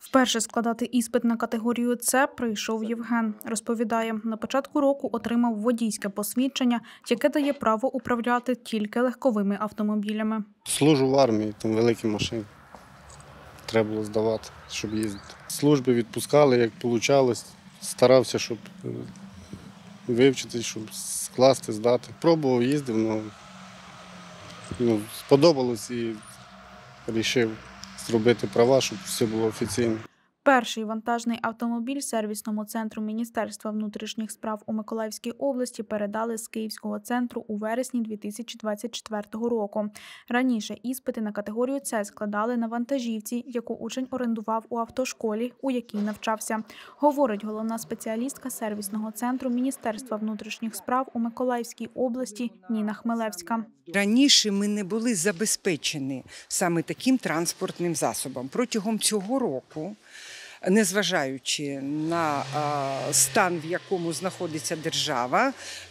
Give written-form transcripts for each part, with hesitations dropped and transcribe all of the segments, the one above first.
Вперше складати іспит на категорію С прийшов Євген. Розповідає, на початку року отримав водійське посвідчення, яке дає право управляти тільки легковими автомобілями. Служу в армії, там великі машини. Треба було здавати, щоб їздити. Служби відпускали, як вийшло. Старався, щоб вивчити, щоб скласти, здати. Пробував, їздив, але сподобалось і вирішив зробити права, щоб все було офіційно. Перший вантажний автомобіль сервісному центру Міністерства внутрішніх справ у Миколаївській області передали з Київського центру у вересні 2024 року. Раніше іспити на категорію С складали на вантажівці, яку учень орендував у автошколі, у якій навчався. Говорить головна спеціалістка сервісного центру Міністерства внутрішніх справ у Миколаївській області Ніна Хмелевська. Раніше ми не були забезпечені саме таким транспортним засобом. Протягом цього року, незважаючи на стан, в якому знаходиться держава,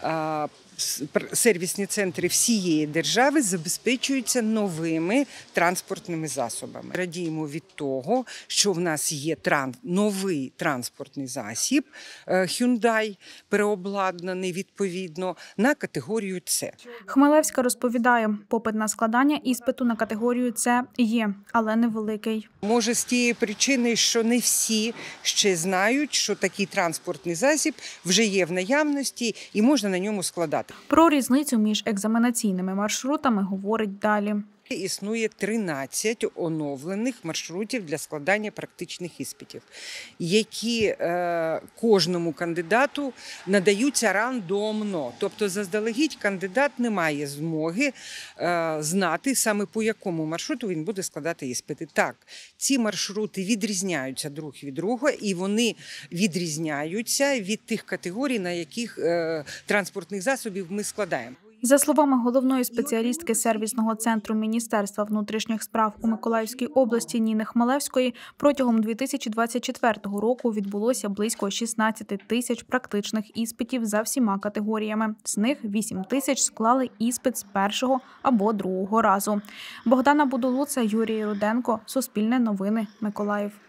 сервісні центри всієї держави забезпечуються новими транспортними засобами. Радіємо від того, що в нас є новий транспортний засіб Hyundai, переобладнаний відповідно на категорію С. Хмелевська розповідає, попит на складання іспиту на категорію С є, але невеликий. Може, з тієї причини, що не всі ще знають, що такий транспортний засіб вже є в наявності і можна на ньому складати. Про різницю між екзаменаційними маршрутами говорить далі. Існує 13 оновлених маршрутів для складання практичних іспитів, які кожному кандидату надаються рандомно. Тобто заздалегідь кандидат не має змоги знати саме по якому маршруту він буде складати іспити. Так, ці маршрути відрізняються друг від друга і вони відрізняються від тих категорій, на яких транспортних засобів ми складаємо. За словами головної спеціалістки сервісного центру Міністерства внутрішніх справ у Миколаївській області Ніни Хмелевської, протягом 2024 року відбулося близько 16 тисяч практичних іспитів за всіма категоріями. З них 8 тисяч склали іспит з першого або другого разу. Богдана Будулуца, Юрій Руденко, Суспільне новини, Миколаїв.